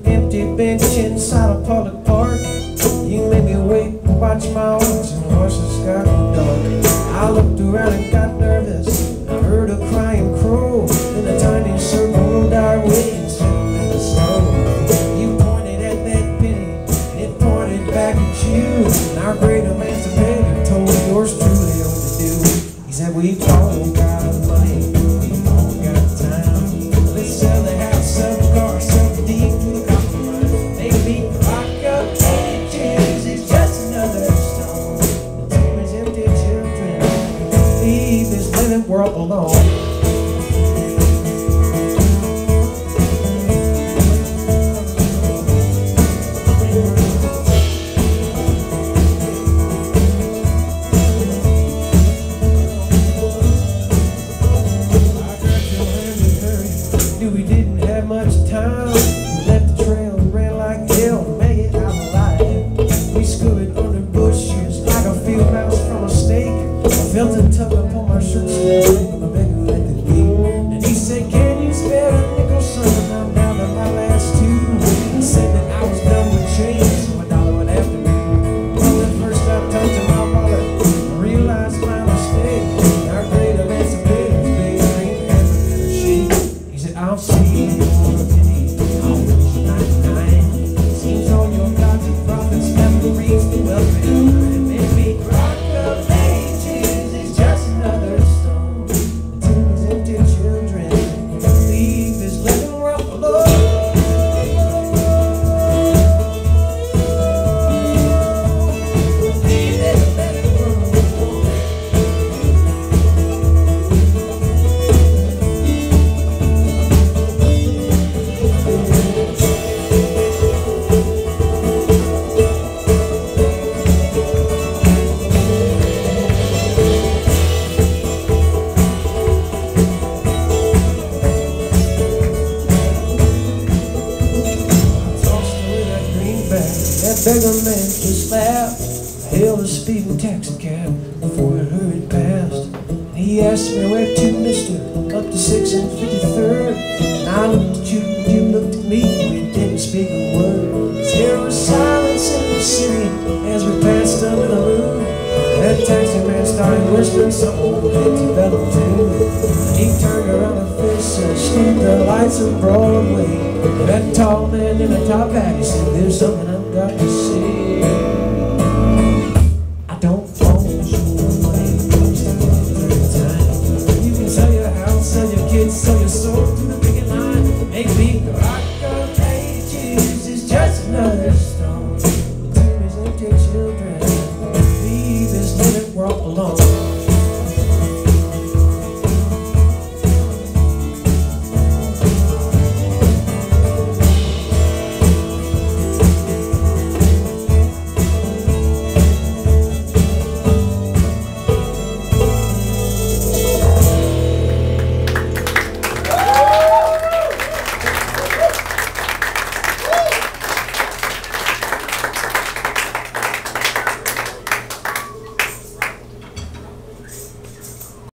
empty bench inside a public park. You made me wait and watch my horse, and horses got dark. I looked around and got nervous. I heard a crying crow in a tiny circle our way and sitting in the snow. You pointed at that penny, and it pointed back at you. And our great emancipator told yours truly what to do. He said, we've all got money, we've all got time. Let's sell the house, sell the car, sell the deed to the copper mine. Maybe rock up ages is just another stone. The tomb is empty, children. Leave this living world alone. We didn't have much time. We left the trail and ran like hell to make it out alive. We scooted under bushes like a field mouse from a snake. I felt it tug upon my shirt sleeve. I begged him let it be. And he said, can you spare a nickel, son? I'm down to my last two. He said that I was done with change, so $1 would have to be. Well, the first I talked to my wallet, I realized my mistake. Our great emancipator's big green has a bitter sheet. I'll see you for a penny, I'll lose 99. Seems all your gods and prophets never reach the welfare line. Maybe rock of ages is just another stone. The tomb is empty, children. Leave this living world alone. Leave this living world alone. That beggar man just laughed. I hailed a speeding taxi cab before I hurried past. And he asked me where to, mister, up to 6th and 53rd. And I looked at you and you looked at me, we didn't speak a word. There was silence in the city as we passed under the moon. That taxi man started whispering something that developed too. He turned around and faced and screwed the lights of Broadway. That tall man in a top hat, he said, there's something I've got to say.